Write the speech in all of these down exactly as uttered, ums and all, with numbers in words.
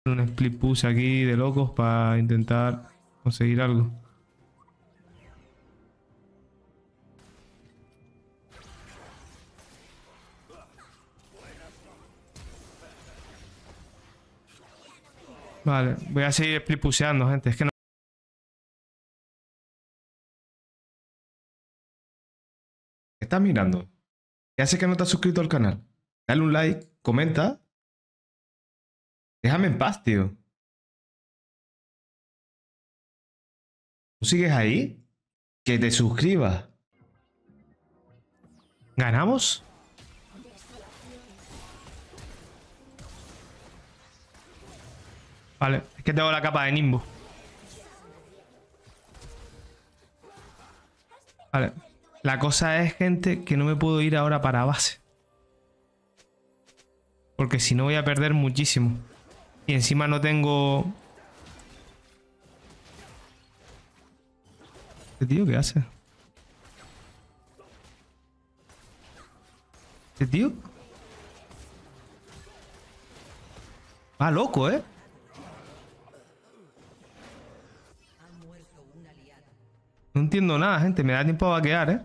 Un split push aquí de locos para intentar conseguir algo. Vale, voy a seguir split pusheando, gente. Es que no... ¿Qué estás mirando? ¿Qué hace que no te has suscrito al canal? Dale un like, comenta. Déjame en paz, tío. ¿Tú sigues ahí? Que te suscribas. ¿Ganamos? Vale, es que tengo la capa de Nimbo. Vale. La cosa es, gente, que no me puedo ir ahora para base. Porque si no voy a perder muchísimo. Y encima no tengo... ¿Este tío qué hace? ¿Este tío? Va loco, ¿eh? No entiendo nada, gente. Me da tiempo a vaquear, ¿eh?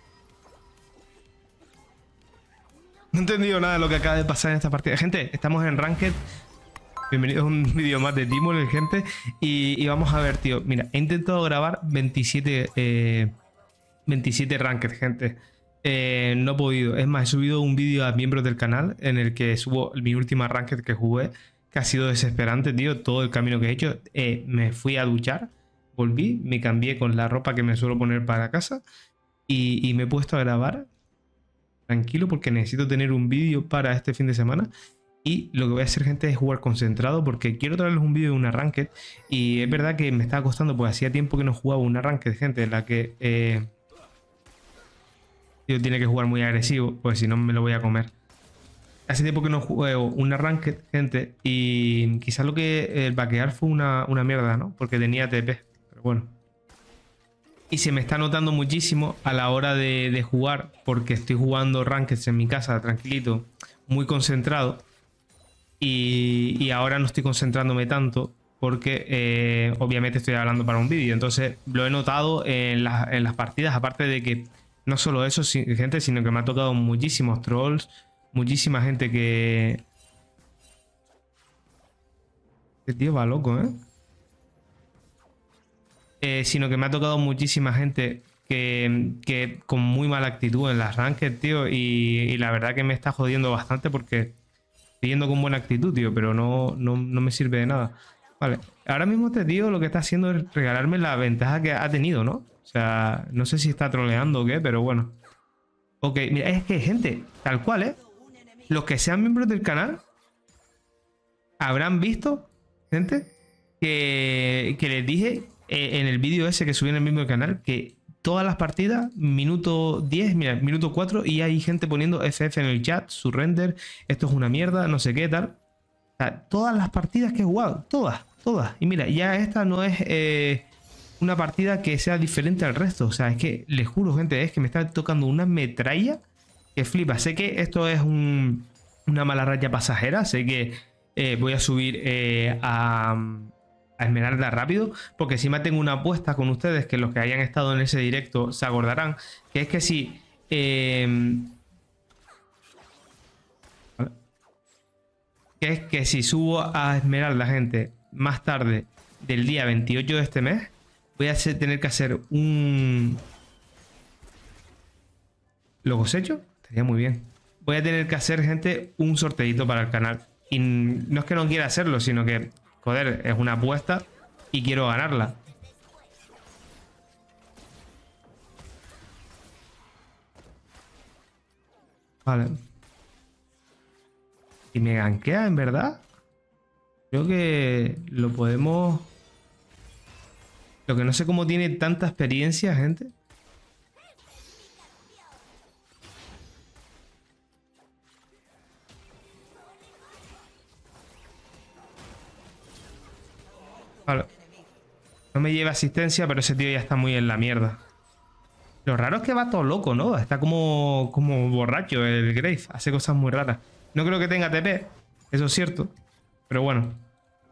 No he entendido nada de lo que acaba de pasar en esta partida. Gente, estamos en Ranked. Bienvenidos a un vídeo más de Teamworld, gente. Y, y vamos a ver, tío. Mira, he intentado grabar veintisiete, eh, veintisiete Ranked, gente. Eh, no he podido. Es más, he subido un vídeo a miembros del canal en el que subo mi última Ranked que jugué, que ha sido desesperante, tío. Todo el camino que he hecho. Eh, me fui a duchar, volví, me cambié con la ropa que me suelo poner para casa y, y me he puesto a grabar tranquilo porque necesito tener un vídeo para este fin de semana. Y lo que voy a hacer, gente, es jugar concentrado porque quiero traerles un vídeo de una Ranked. Y es verdad que me estaba costando, pues hacía tiempo que no jugaba una Ranked, gente, en la que eh, tío, tiene que jugar muy agresivo, pues si no me lo voy a comer. Hace tiempo que no juego una Ranked, gente, y quizás lo que el vaquear fue una, una mierda, ¿no? Porque tenía T P, pero bueno. Y se me está notando muchísimo a la hora de, de jugar, porque estoy jugando Rankeds en mi casa, tranquilito, muy concentrado. Y, y ahora no estoy concentrándome tanto, porque eh, obviamente estoy hablando para un vídeo. Entonces lo he notado en, la, en las partidas, aparte de que no solo eso, gente, sino que me ha tocado muchísimos trolls, muchísima gente que... Este tío va loco, ¿eh? Eh, sino que me ha tocado muchísima gente que, que con muy mala actitud en las ranked, tío, y, y la verdad que me está jodiendo bastante porque estoy yendo con buena actitud, tío, pero no, no, no me sirve de nada. Vale, ahora mismo este tío lo que está haciendo es regalarme la ventaja que ha tenido, ¿no? O sea, no sé si está troleando o qué, pero bueno. Ok, mira, es que, gente, tal cual, ¿eh? Los que sean miembros del canal habrán visto, gente, que, que les dije en el vídeo ese que subí en el mismo canal que todas las partidas, minuto diez, mira, minuto cuatro, y hay gente poniendo F F en el chat, su render, esto es una mierda, no sé qué, tal. O sea, todas las partidas que he jugado, todas, todas. Y mira, ya esta no es eh, una partida que sea diferente al resto. O sea, es que, les juro, gente, es que me está tocando una metralla que flipa. Sé que esto es un, una mala raya pasajera, sé que eh, voy a subir eh, a... a Esmeralda rápido, porque encima tengo una apuesta con ustedes que los que hayan estado en ese directo se acordarán, que es que si eh, ¿vale? que es que si subo a Esmeralda, gente, más tarde del día veintiocho de este mes, voy a hacer, tener que hacer un... ¿Lo cosecho? Estaría muy bien. Voy a tener que hacer, gente, un sorteito para el canal. Y no es que no quiera hacerlo, sino que, joder, es una apuesta y quiero ganarla. Vale. Y me gankea, en verdad. Creo que lo podemos... Lo que no sé cómo tiene tanta experiencia, gente. Vale. No me lleva asistencia, pero ese tío ya está muy en la mierda. Lo raro es que va todo loco, ¿no? Está como, como borracho el Grace. Hace cosas muy raras. No creo que tenga T P, eso es cierto. Pero bueno.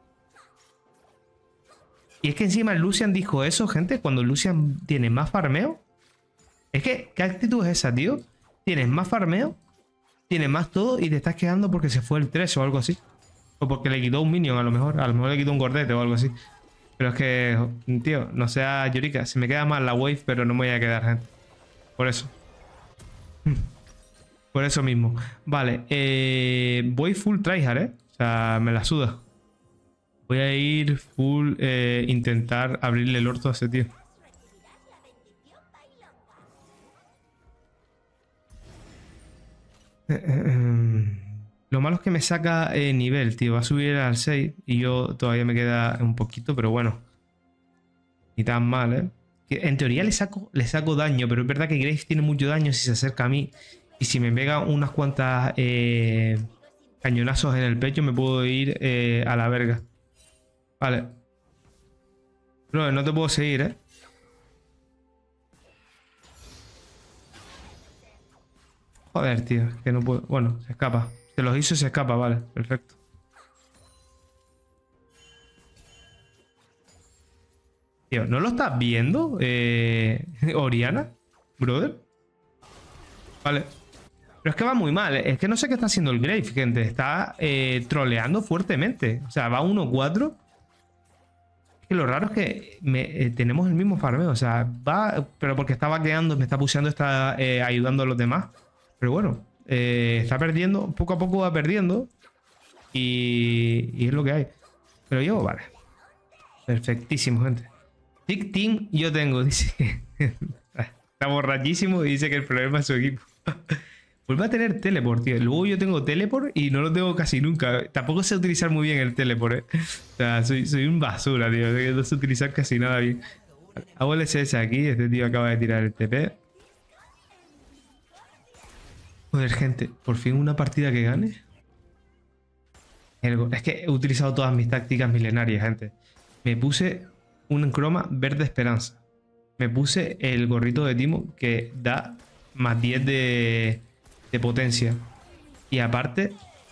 Y es que encima Lucian dijo eso, gente, cuando Lucian tiene más farmeo. Es que, ¿qué actitud es esa, tío? Tienes más farmeo, tienes más todo y te estás quedando porque se fue el tres o algo así. O porque le quitó un minion, a lo mejor. A lo mejor le quitó un gordete o algo así. Pero es que, tío, no sea Yorika. Se me queda mal la wave, pero no me voy a quedar, gente. Por eso. Por eso mismo. Vale, eh, voy full tryhard, ¿eh? O sea, me la suda. Voy a ir full, eh, intentar abrirle el orto a ese tío. Eh, eh, eh. Lo malo es que me saca eh, nivel, tío. Va a subir al seis y yo todavía me queda un poquito, pero bueno. Ni tan mal, ¿eh? Que en teoría le saco, le saco daño, pero es verdad que Graves tiene mucho daño si se acerca a mí. Y si me pega unas cuantas eh, cañonazos en el pecho, me puedo ir eh, a la verga. Vale. Bro, no te puedo seguir, ¿eh? Joder, tío. Que no puedo... Bueno, se escapa. Se los hizo y se escapa, vale. Perfecto. Tío, ¿no lo estás viendo, eh, Oriana? Brother. Vale. Pero es que va muy mal. Es que no sé qué está haciendo el Grave, gente. Está eh, troleando fuertemente. O sea, va uno cuatro. Que lo raro es que me, eh, tenemos el mismo farmeo. O sea, va... Pero porque está vaqueando, me está puseando, está eh, ayudando a los demás. Pero bueno, eh, está perdiendo. Poco a poco va perdiendo. Y, y es lo que hay. Pero yo, vale. Perfectísimo, gente. Tic Team yo tengo, dice que está borrachísimo y dice que el problema es su equipo. Vuelve a tener teleport, tío. Luego yo tengo teleport y no lo tengo casi nunca. Tampoco sé utilizar muy bien el teleport, eh. O sea, soy, soy un basura, tío. No sé utilizar casi nada bien. Hago el S S aquí. Este tío acaba de tirar el T P. Joder, gente. Por fin una partida que gane. Es que he utilizado todas mis tácticas milenarias, gente. Me puse un croma verde esperanza. Me puse el gorrito de Timo que da más diez de, de potencia. Y aparte,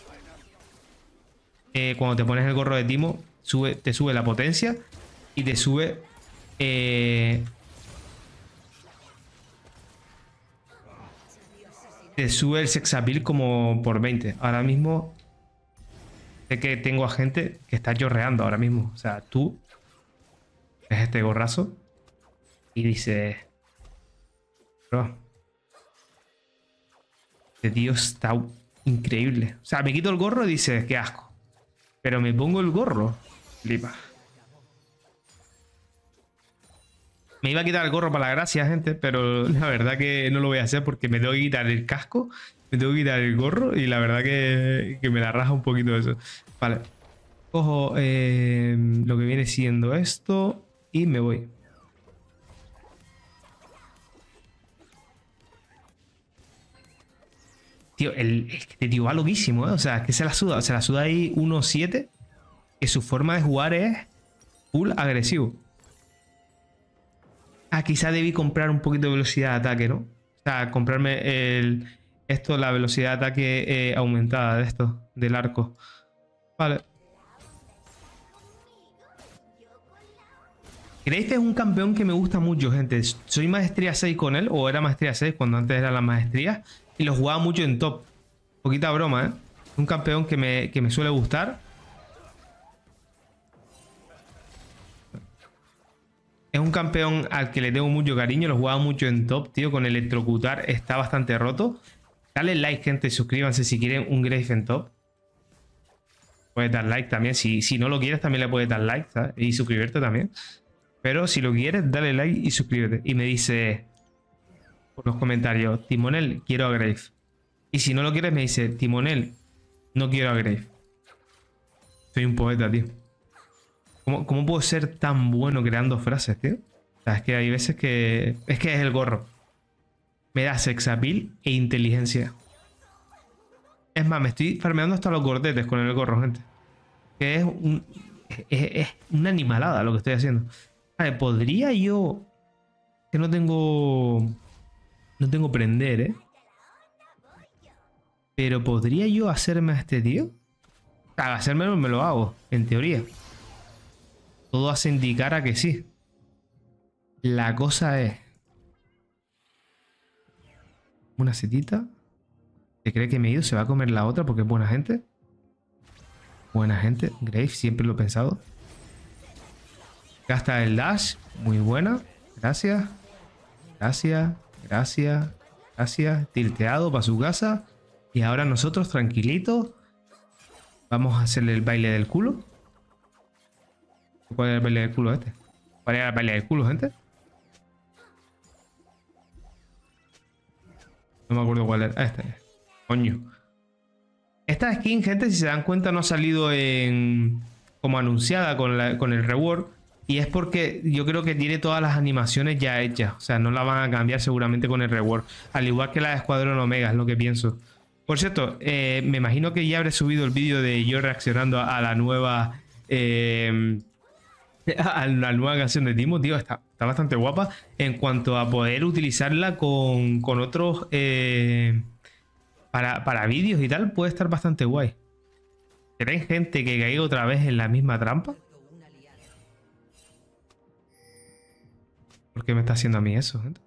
eh, cuando te pones el gorro de Timo, sube, te sube la potencia y te sube... Eh, te sube el sex appeal como por veinte. Ahora mismo sé que tengo a gente que está chorreando ahora mismo. O sea, tú ves este gorrazo y dices... Bro, este tío está increíble. O sea, me quito el gorro y dices, qué asco. Pero me pongo el gorro. Flipa. Me iba a quitar el gorro para la gracia, gente, pero la verdad que no lo voy a hacer porque me tengo que quitar el casco, me tengo que quitar el gorro y la verdad que, que me la raja un poquito eso. Vale. Cojo eh, lo que viene siendo esto y me voy. Tío, el, este tío va loquísimo, ¿eh? O sea, que se la suda. Se la suda ahí uno siete. Que su forma de jugar es full agresivo. Ah, quizá debí comprar un poquito de velocidad de ataque, ¿no? O sea, comprarme el, esto, la velocidad de ataque eh, aumentada de esto, del arco. Vale. Graves es un campeón que me gusta mucho, gente. Soy maestría seis con él, o era maestría seis cuando antes era la maestría. Y lo jugaba mucho en top. Poquita broma, ¿eh? Un campeón que me, que me suele gustar. Es un campeón al que le tengo mucho cariño. Lo jugaba mucho en top, tío. Con electrocutar está bastante roto. Dale like, gente. Suscríbanse si quieren un Graves en top. Puedes dar like también. Si, si no lo quieres, también le puedes dar like, ¿sabes? Y suscribirte también. Pero si lo quieres, dale like y suscríbete. Y me dice por los comentarios, Timonel, quiero a Graves. Y si no lo quieres, me dice, Timonel, no quiero a Graves. Soy un poeta, tío. ¿Cómo, ¿Cómo puedo ser tan bueno creando frases, tío? O sea, es que hay veces que... Es que es el gorro. Me da sex appeal e inteligencia. Es más, me estoy farmeando hasta los gordetes con el gorro, gente. Que es un... Es, es una animalada lo que estoy haciendo. Vale, podría yo... Que no tengo... No tengo prender, ¿eh? Pero ¿podría yo hacerme a este tío? Claro, hacérmelo me lo hago, en teoría. Todo hace indicar a que sí. La cosa es... Una setita. ¿Se cree que me he ido? ¿Se va a comer la otra porque es buena gente? Buena gente. Grave, siempre lo he pensado. Gasta el dash. Muy buena. Gracias. Gracias. Gracias. Gracias. Tilteado para su casa. Y ahora nosotros, tranquilitos, vamos a hacerle el baile del culo. ¿Cuál es el baile del culo este? ¿Cuál era el baile del culo, gente? No me acuerdo cuál era. Este. Coño. Esta skin, gente, si se dan cuenta, no ha salido en como anunciada con, la, con el reward. Y es porque yo creo que tiene todas las animaciones ya hechas. O sea, no la van a cambiar seguramente con el reward. Al igual que la de Escuadrón Omega, es lo que pienso. Por cierto, eh, me imagino que ya habré subido el vídeo de yo reaccionando a, a la nueva... Eh, a la nueva canción de Timo, tío. Está, está bastante guapa. En cuanto a poder utilizarla con, con otros... Eh, para, para vídeos y tal, puede estar bastante guay. ¿Tenéis gente que caiga otra vez en la misma trampa? ¿Por qué me está haciendo a mí eso, gente?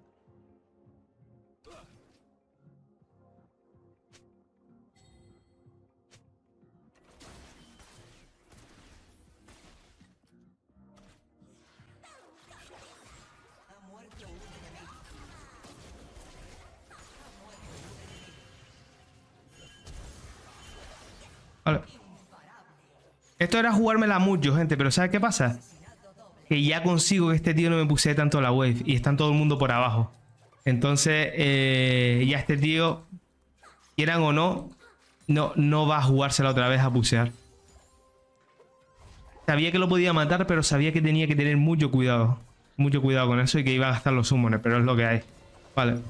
Vale. Esto era jugármela mucho, gente, pero ¿sabes qué pasa? Que ya consigo que este tío no me puse tanto la wave y están todo el mundo por abajo. Entonces, eh, ya este tío, quieran o no, no, no va a jugársela otra vez a pusear. Sabía que lo podía matar, pero sabía que tenía que tener mucho cuidado. Mucho cuidado con eso y que iba a gastar los summoners, pero es lo que hay. Vale.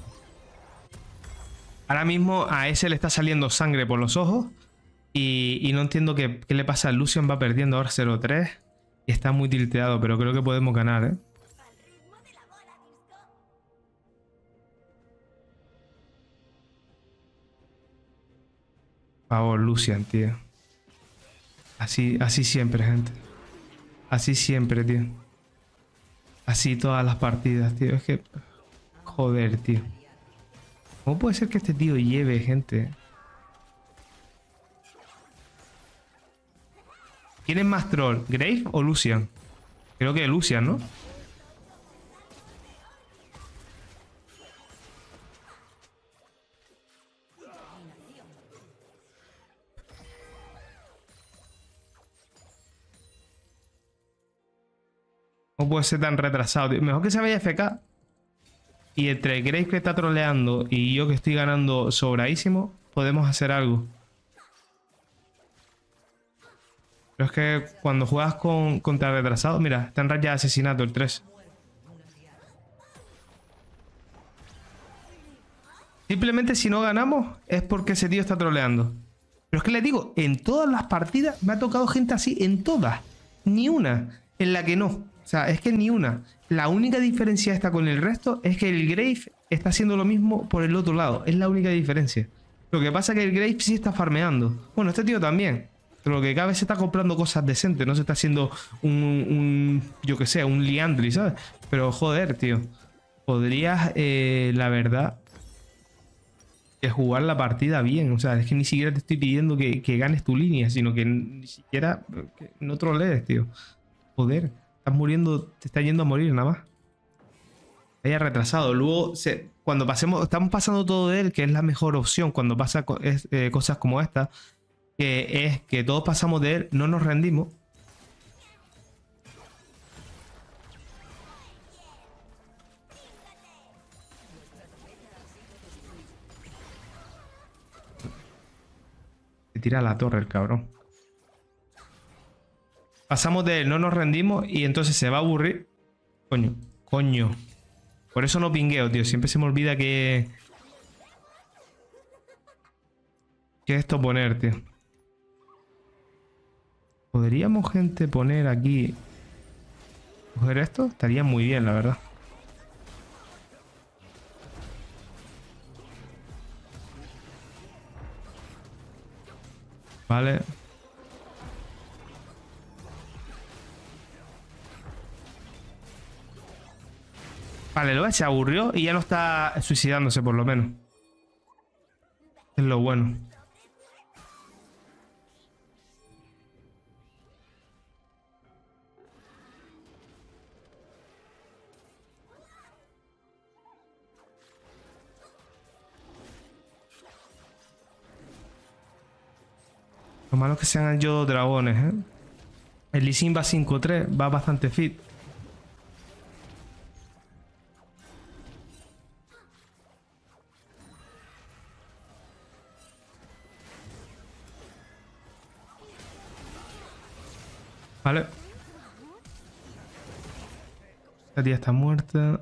Ahora mismo a ese le está saliendo sangre por los ojos. Y, y no entiendo qué, qué le pasa. Lucian va perdiendo ahora cero tres. Y está muy tilteado, pero creo que podemos ganar, ¿eh? Por favor, Lucian, tío. Así, así siempre, gente. Así siempre, tío. Así todas las partidas, tío. Es que... Joder, tío. ¿Cómo puede ser que este tío lleve, gente? ¿Quién es más troll? ¿Grave o Lucian? Creo que Lucian, ¿no? ¿Cómo puede ser tan retrasado, tío? Mejor que se vaya F K. Y entre Grave que está troleando y yo que estoy ganando sobradísimo, podemos hacer algo. Pero es que cuando juegas con, contra retrasado, mira, está en raya de asesinato el tres. Simplemente si no ganamos es porque ese tío está troleando. Pero es que les digo, en todas las partidas me ha tocado gente así, en todas. Ni una en la que no. O sea, es que ni una. La única diferencia esta con el resto es que el Grave está haciendo lo mismo por el otro lado. Es la única diferencia. Lo que pasa es que el Grave sí está farmeando. Bueno, este tío también. Pero lo que cada vez se está comprando cosas decentes. No se está haciendo un, un yo que sé, un Liandry, ¿sabes? Pero joder, tío. Podrías, eh, la verdad, que jugar la partida bien. O sea, es que ni siquiera te estoy pidiendo que, que ganes tu línea, sino que ni siquiera que no trolees, tío. Joder, estás muriendo, te está yendo a morir nada más. Haya retrasado. Luego, se, cuando pasemos, estamos pasando todo de él, que es la mejor opción cuando pasa es, eh, cosas como esta. Que es que todos pasamos de él, no nos rendimos. Se tira a la torre el cabrón. Pasamos de él, no nos rendimos y entonces se va a aburrir. Coño, coño. Por eso no pingueo, tío. Siempre se me olvida que... ¿Qué es esto poner, tío? ¿Podríamos, gente, poner aquí... coger esto? Estaría muy bien, la verdad. Vale. Vale, lo ves, se aburrió y ya no está suicidándose por lo menos. Es lo bueno. Lo malo es que sean yo dragones, ¿eh? El Lee Sin va cinco tres, va bastante fit. Vale. La tía está muerta.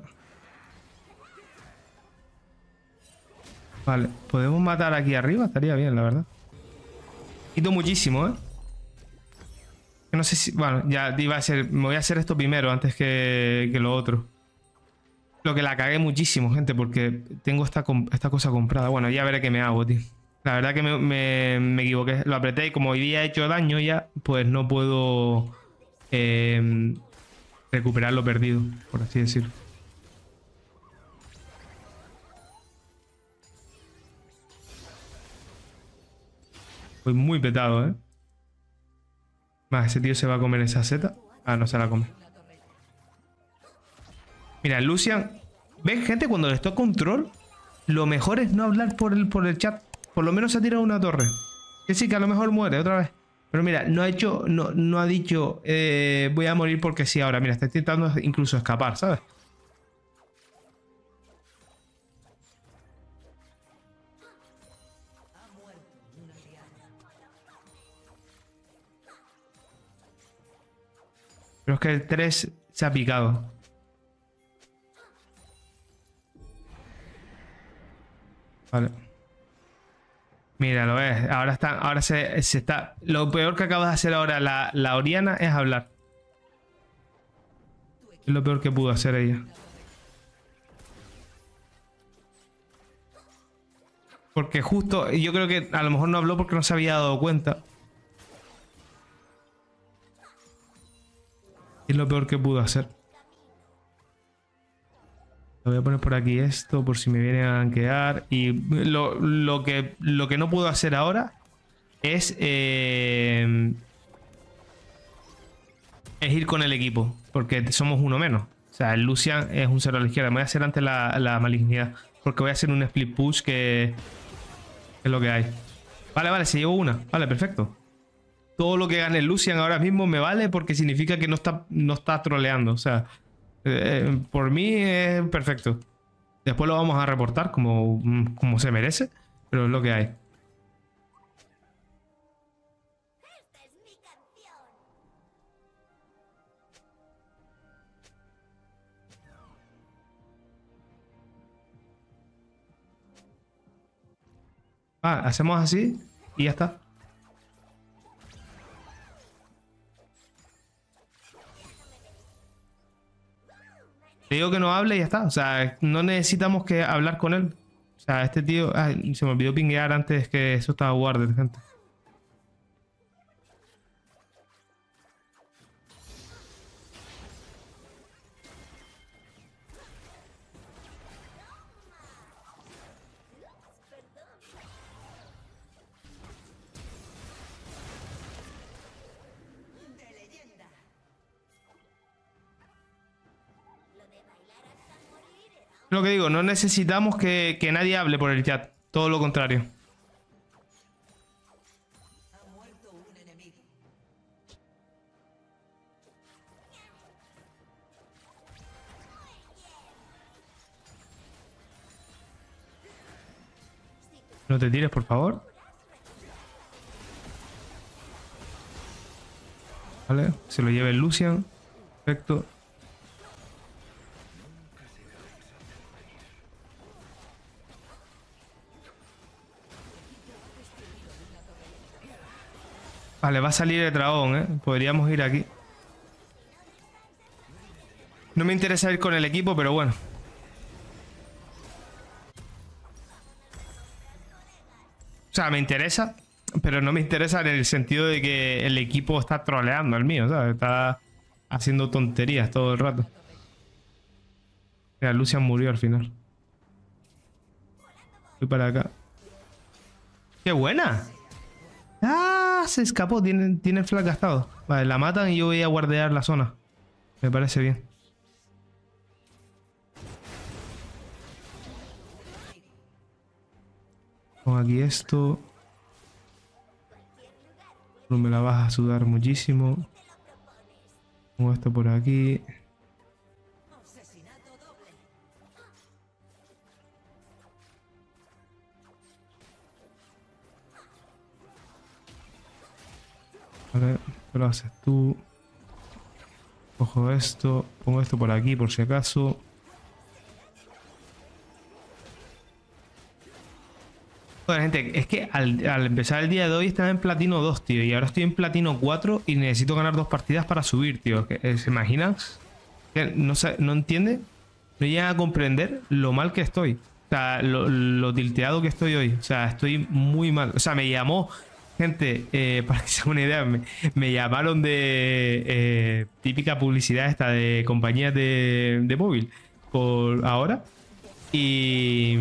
Vale, podemos matar aquí arriba, estaría bien, la verdad. Quito muchísimo, ¿eh? Que no sé si... Bueno, ya iba a ser... Me voy a hacer esto primero antes que, que lo otro. Lo que la cagué muchísimo, gente, porque tengo esta, esta cosa comprada. Bueno, ya veré qué me hago, tío. La verdad que me, me, me equivoqué. Lo apreté y como había hecho daño ya, pues no puedo eh, recuperar lo perdido, por así decirlo. Voy muy petado, ¿eh? Más, ese tío se va a comer esa seta. Ah, no se la come. Mira, Lucian... ¿Ves, gente? Cuando les toca control, lo mejor es no hablar por el, por el chat. Por lo menos se ha tirado una torre. Que sí, que a lo mejor muere otra vez. Pero mira, no ha hecho... No, no ha dicho... Eh, voy a morir porque sí ahora. Mira, está intentando incluso escapar, ¿sabes? Pero es que el tres se ha picado. Vale. Mira, lo ves. Ahora está. Ahora se, se está. Lo peor que acaba de hacer ahora la, la Oriana es hablar. Es lo peor que pudo hacer ella. Porque justo. Yo creo que a lo mejor no habló porque no se había dado cuenta. Es lo peor que pudo hacer. Voy a poner por aquí esto por si me vienen a gankear. Y lo, lo, que, lo que no puedo hacer ahora es, eh, es ir con el equipo. Porque somos uno menos. O sea, el Lucian es un cero a la izquierda. Me voy a hacer antes la, la malignidad. Porque voy a hacer un split push que es lo que hay. Vale, vale, se llevó una. Vale, perfecto. Todo lo que gane el Lucian ahora mismo me vale porque significa que no está, no está troleando. O sea, eh, por mí es perfecto. Después lo vamos a reportar como, como se merece, pero es lo que hay. Ah, hacemos así y ya está. Le digo que no hable y ya está. O sea, no necesitamos que hablar con él. O sea, este tío... Ay, se me olvidó pinguear antes que eso estaba guarded, gente. Lo que digo, no necesitamos que, que nadie hable por el chat. Todo lo contrario. No te tires, por favor. Vale, se lo lleva el Lucian. Perfecto. Vale, va a salir el dragón, ¿eh? Podríamos ir aquí. No me interesa ir con el equipo, pero bueno. O sea, me interesa, pero no me interesa en el sentido de que el equipo está troleando al mío, ¿sabes? Está haciendo tonterías todo el rato. Mira, Lucian murió al final. Voy para acá. ¡Qué buena! ¡Ah! Se escapó. Tiene, tiene el flash gastado. Vale, la matan y yo voy a guardear la zona. Me parece bien. Pongo aquí esto. No me la vas a sudar muchísimo. Pongo esto por aquí. Vale, lo haces tú. Cojo esto. Pongo esto por aquí por si acaso. Bueno, gente, es que al, al empezar el día de hoy estaba en platino dos, tío. Y ahora estoy en platino cuatro y necesito ganar dos partidas para subir, tío. ¿Se imaginan? Que no, no entiende. No llega a comprender lo mal que estoy. O sea, lo, lo tilteado que estoy hoy. O sea, estoy muy mal. O sea, me llamó... Gente, eh, para que se hagan una idea, me, me llamaron de eh, típica publicidad esta de compañías de, de móvil por ahora y,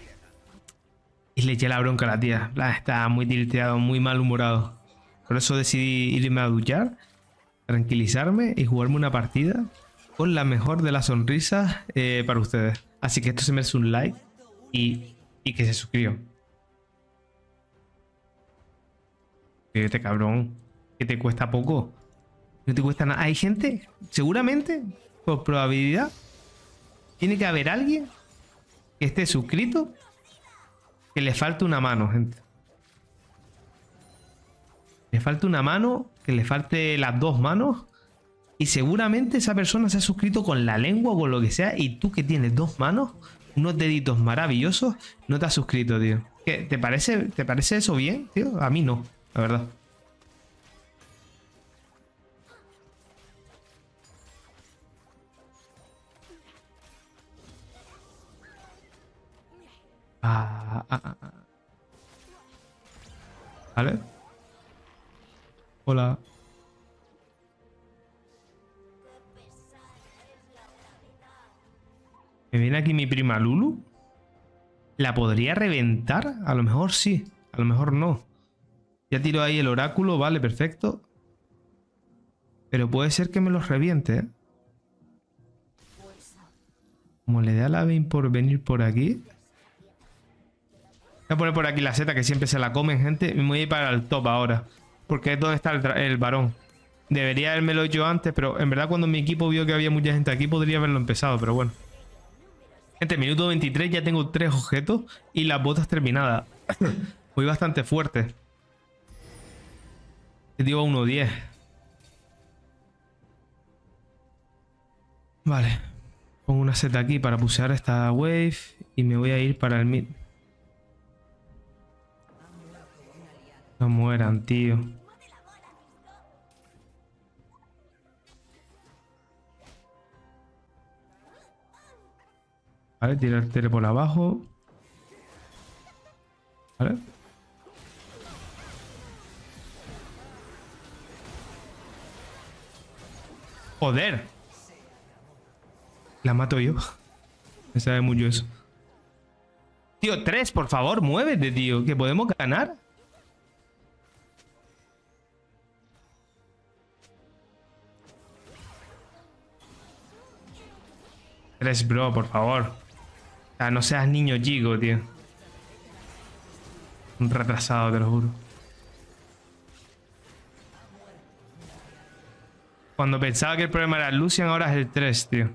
y le eché la bronca a la tía. Estaba muy tilteado, muy malhumorado. Por eso decidí irme a duchar, tranquilizarme y jugarme una partida con la mejor de las sonrisas eh, para ustedes. Así que esto se merece un like y, y que se suscriban. Este cabrón, que te cuesta poco. No te cuesta nada. Hay gente, seguramente, por probabilidad, tiene que haber alguien que esté suscrito que le falte una mano, gente. Le falta una mano, que le falte las dos manos. Y seguramente esa persona se ha suscrito con la lengua o con lo que sea. Y tú que tienes dos manos, unos deditos maravillosos, no te has suscrito, tío. ¿Qué, te parece, ¿Te parece eso bien, tío? A mí no. La verdad. Ah, ah, ah, ah. Vale. Hola. ¿Me viene aquí mi prima Lulu? ¿La podría reventar? A lo mejor sí. A lo mejor no. Ya tiro ahí el oráculo, vale, perfecto. Pero puede ser que me los reviente, ¿eh? Como le da la vein por venir por aquí. Voy a poner por aquí la seta que siempre se la comen, gente. Me voy a ir para el top ahora. Porque es donde está el, el varón. Debería haberme hecho antes, pero en verdad cuando mi equipo vio que había mucha gente aquí podría haberlo empezado, pero bueno. Gente, minuto veintitrés ya tengo tres objetos y las botas terminadas. Voy bastante fuerte. Digo a uno diez. Vale. Pongo una seta aquí para pusear esta wave y me voy a ir para el mid. No mueran, tío. Vale, tirar el tele por abajo. Vale. ¡Joder! La mato yo. Me sabe mucho eso. Tío, tres, por favor, muévete, tío. Que podemos ganar. Tres, bro, por favor. O sea, no seas niño chico, tío. Un retrasado, te lo juro. Cuando pensaba que el problema era Lucian, ahora es el tres, tío.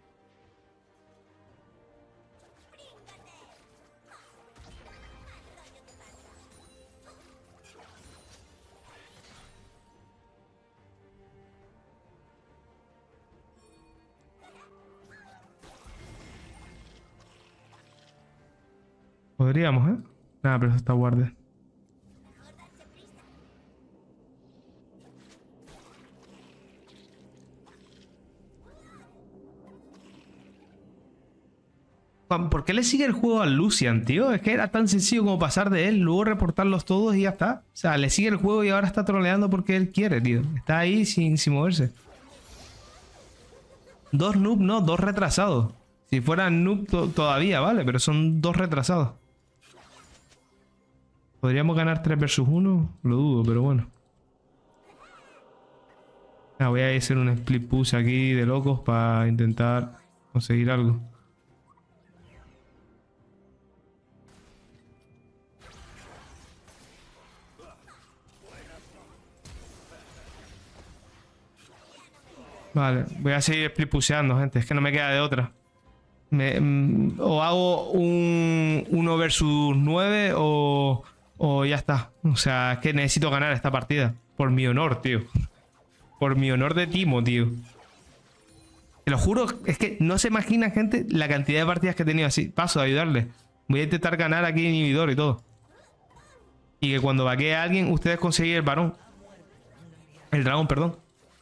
Podríamos, ¿eh? Nada, pero eso está guardia. ¿Por qué le sigue el juego a Lucian, tío? Es que era tan sencillo como pasar de él, luego reportarlos todos y ya está. O sea, le sigue el juego y ahora está troleando porque él quiere, tío. Está ahí sin, sin moverse. Dos noob, no, dos retrasados. Si fuera noob to todavía, vale, pero son dos retrasados. ¿Podríamos ganar tres versus uno? Lo dudo, pero bueno. Ah, voy a hacer un split push aquí de locos para intentar conseguir algo. Vale, voy a seguir split pusheando, gente. Es que no me queda de otra. Me, mm, o hago un uno versus nueve o, o ya está. O sea, es que necesito ganar esta partida. Por mi honor, tío. Por mi honor de Timo, tío. Te lo juro, es que no se imagina, gente, la cantidad de partidas que he tenido así. Paso a ayudarle. Voy a intentar ganar aquí inhibidor y todo. Y que cuando vaquee a alguien, ustedes consiguen el varón. El dragón, perdón.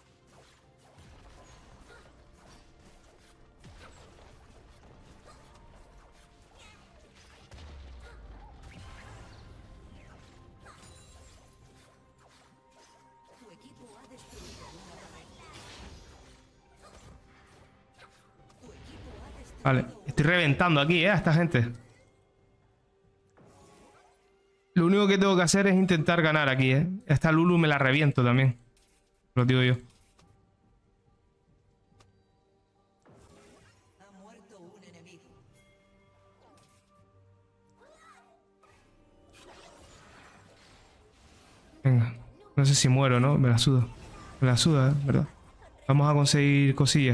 Vale, estoy reventando aquí, ¿eh? A esta gente. Lo único que tengo que hacer es intentar ganar aquí, ¿eh? Esta Lulu me la reviento también. Lo digo yo. Venga. No sé si muero, ¿no? Me la suda. Me la suda, ¿eh? ¿Verdad? Vamos a conseguir cosillas.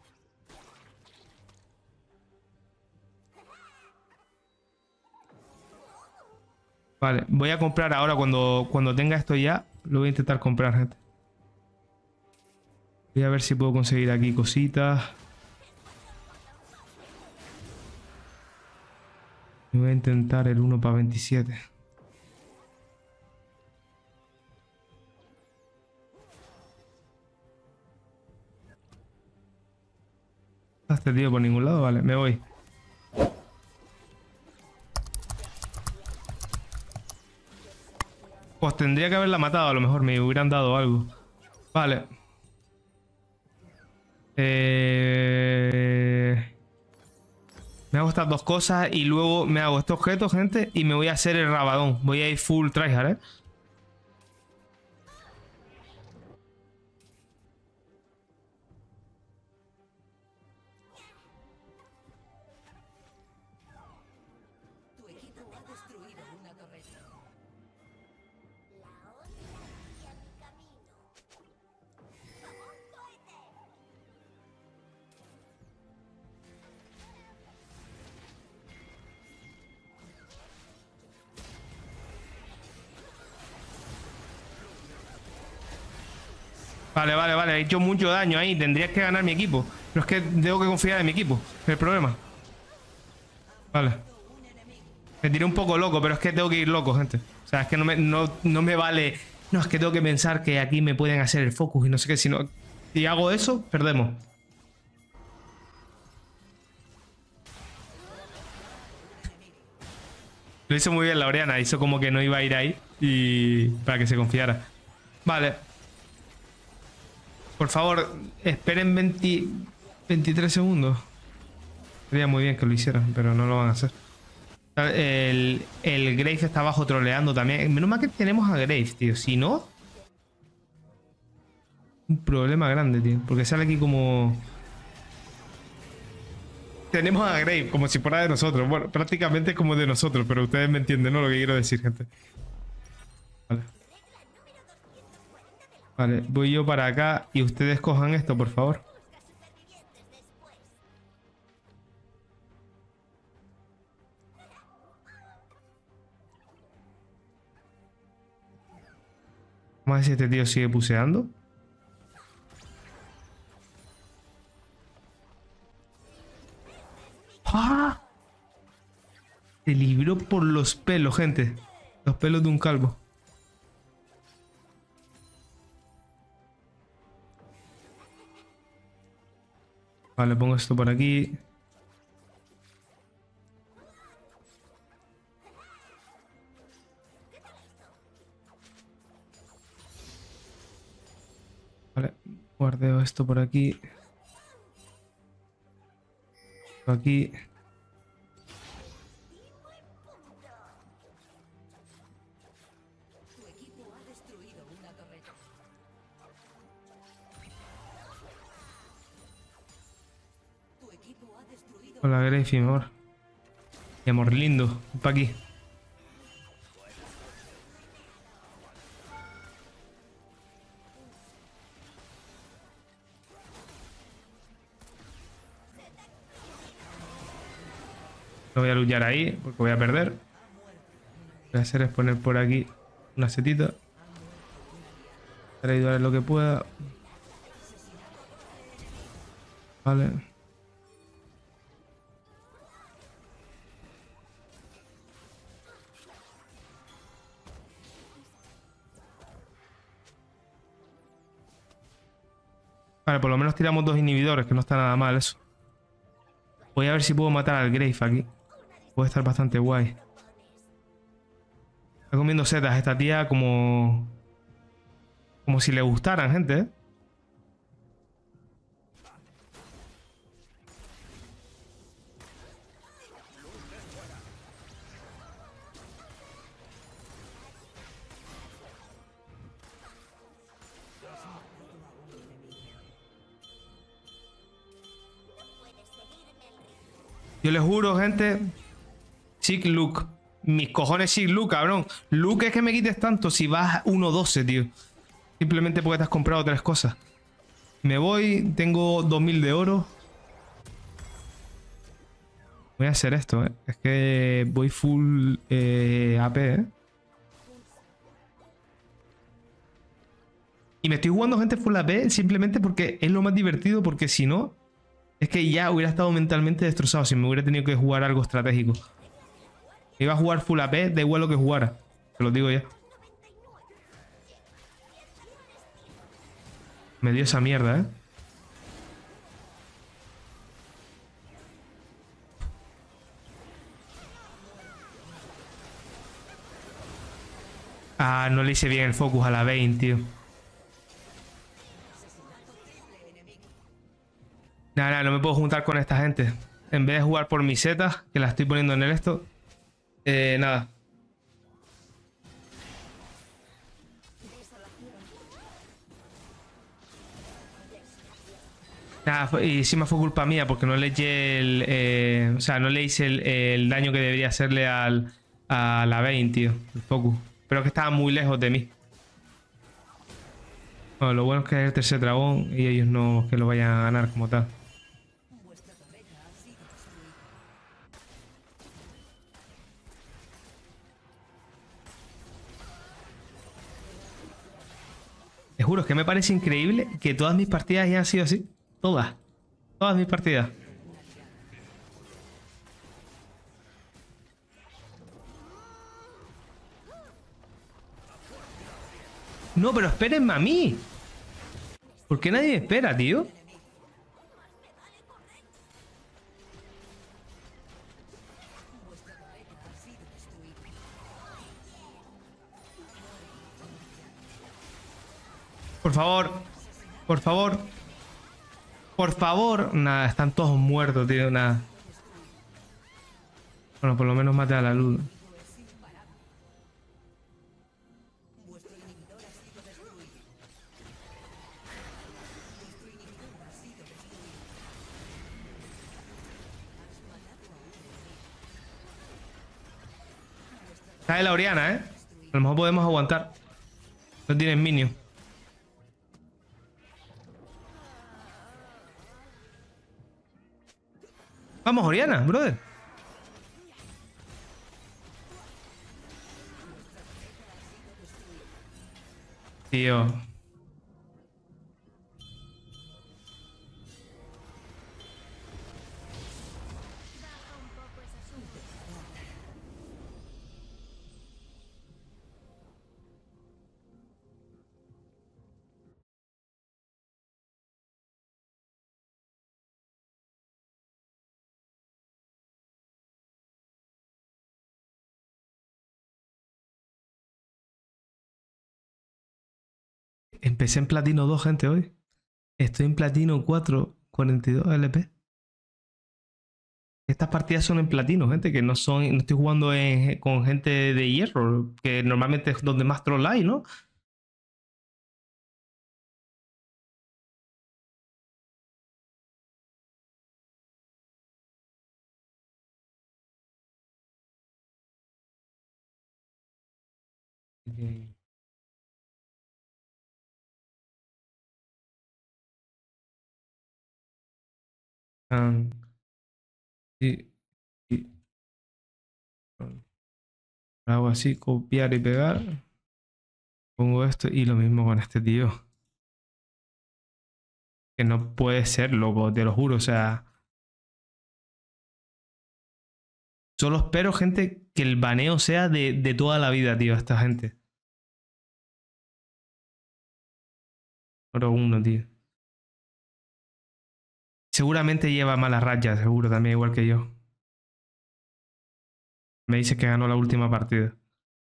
Vale, voy a comprar ahora cuando, cuando tenga esto ya. Lo voy a intentar comprar, gente. Voy a ver si puedo conseguir aquí cositas. Y voy a intentar el uno para veintisiete. ¿Está este tío por ningún lado? Vale, me voy. Pues tendría que haberla matado, a lo mejor me hubieran dado algo. Vale. Eh... Me hago estas dos cosas y luego me hago este objeto, gente, y me voy a hacer el rabadón. Voy a ir full tryhard, ¿eh? Vale, vale, vale. He hecho mucho daño ahí. Tendrías que ganar mi equipo. Pero es que tengo que confiar en mi equipo. Es el problema. Vale. Me tiré un poco loco, pero es que tengo que ir loco, gente. O sea, es que no me, no, no me vale... No, es que tengo que pensar que aquí me pueden hacer el focus y no sé qué. Si no, si hago eso, perdemos. Lo hizo muy bien la Oriana. Hizo como que no iba a ir ahí. Y para que se confiara. Vale. Por favor, esperen veinte, veintitrés segundos. Sería muy bien que lo hicieran, pero no lo van a hacer. El, el Graves está abajo troleando también. Menos mal que tenemos a Graves, tío. Si no... Un problema grande, tío. Porque sale aquí como... Tenemos a Graves como si fuera de nosotros. Bueno, prácticamente como de nosotros, pero ustedes me entienden, ¿no? Lo que quiero decir, gente. Vale. Vale, voy yo para acá y ustedes cojan esto, por favor. Vamos a ver si este tío sigue puseando. ¡Ah! Se libró por los pelos, gente. Los pelos de un calvo. Vale, pongo esto por aquí. Vale, guardeo esto por aquí. Aquí. Con la Grave, mi amor. Mi amor lindo. Pa' aquí. No voy a luchar ahí porque voy a perder. Lo que voy a hacer es poner por aquí una setita. Para ayudar en lo que pueda. Vale. Vale, por lo menos tiramos dos inhibidores, que no está nada mal eso. Voy a ver si puedo matar al Grave aquí. Puede estar bastante guay. Está comiendo setas esta tía como... Como si le gustaran, gente, ¿eh? Yo les juro, gente. Chic Luke. Mis cojones Chic Luke, cabrón. Luke es que me quites tanto si vas uno doce, tío. Simplemente porque te has comprado tres cosas. Me voy, tengo dos mil de oro. Voy a hacer esto, ¿eh? Es que voy full eh, A P, ¿eh? Y me estoy jugando gente full A P simplemente porque es lo más divertido, porque si no, es que ya hubiera estado mentalmente destrozado si me hubiera tenido que jugar algo estratégico. Iba a jugar full A P, da igual lo que jugara. Te lo digo ya. Me dio esa mierda, ¿eh? Ah, no le hice bien el focus a la Vayne, tío. Nada, nada, no me puedo juntar con esta gente. En vez de jugar por mis setas, que la estoy poniendo en el esto. Eh, nada. Nada, fue- y encima fue culpa mía porque no le eché el... eh, o sea, no le hice el, el daño que debería hacerle al, a la Vayne, tío. El focus. Pero que estaba muy lejos de mí. Bueno, lo bueno es que es el tercer dragón y ellos no que lo vayan a ganar como tal. Te juro, es que me parece increíble que todas mis partidas hayan sido así. Todas. Todas mis partidas. No, pero espérenme a mí. ¿Por qué nadie me espera, tío? Por favor. Por favor. Por favor. Nada, están todos muertos, tío. Nada. Bueno, por lo menos maté a la luz. Cae la Oriana, ¿eh? A lo mejor podemos aguantar. No tienen minion. Vamos, Oriana, brother. Tío. Empecé en platino dos, gente, hoy. Estoy en platino cuatro, cuarenta y dos L P. Estas partidas son en platino, gente, que no son, no estoy jugando en- con gente de hierro, que normalmente es donde más troll hay, ¿no? Ok. Ah, sí, sí. Hago así, copiar y pegar. Pongo esto y lo mismo con este tío. Que no puede ser, loco, te lo juro. O sea, solo espero, gente, que el baneo sea de, de toda la vida, tío, a esta gente. Oro uno, tío. Seguramente lleva malas rachas, seguro, también igual que yo. Me dice que ganó la última partida.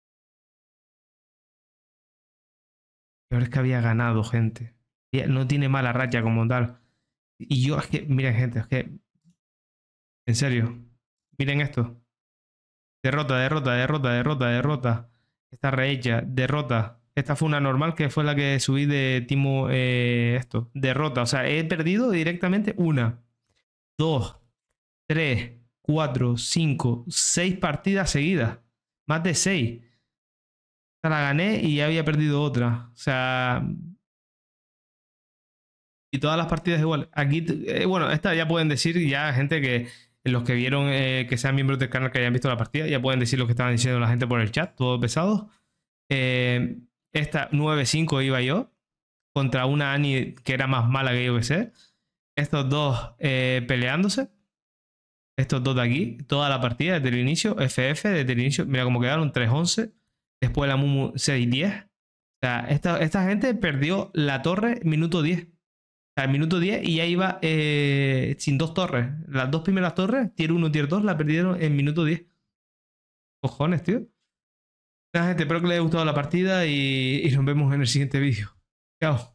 Peor es que había ganado, gente. No tiene mala racha como tal. Y yo, es que, miren, gente, es que, en serio, miren esto. Derrota, derrota, derrota, derrota, derrota. Esta rehecha, derrota. Esta fue una normal que fue la que subí de Timo, eh, esto. Derrota, o sea, he perdido directamente una, dos, tres, cuatro, cinco, seis partidas seguidas. Más de seis. Esta la gané y ya había perdido otra. O sea, y todas las partidas igual. Aquí, eh, bueno, esta ya pueden decir ya gente que los que vieron eh, que sean miembros del canal que hayan visto la partida, ya pueden decir lo que estaban diciendo la gente por el chat, todo pesado. Eh, esta nueve cinco iba yo contra una Annie que era más mala que yo que sé. Estos dos eh, peleándose. Estos dos de aquí. Toda la partida desde el inicio. F F desde el inicio. Mira cómo quedaron. tres once. Después la Mumu seis diez. O sea, esta, esta gente perdió la torre minuto diez. O sea, minuto diez y ya iba eh, sin dos torres. Las dos primeras torres, tier uno y tier dos, la perdieron en minuto diez. Cojones, tío. Nada, gente, espero que les haya gustado la partida y, y nos vemos en el siguiente vídeo. Chao.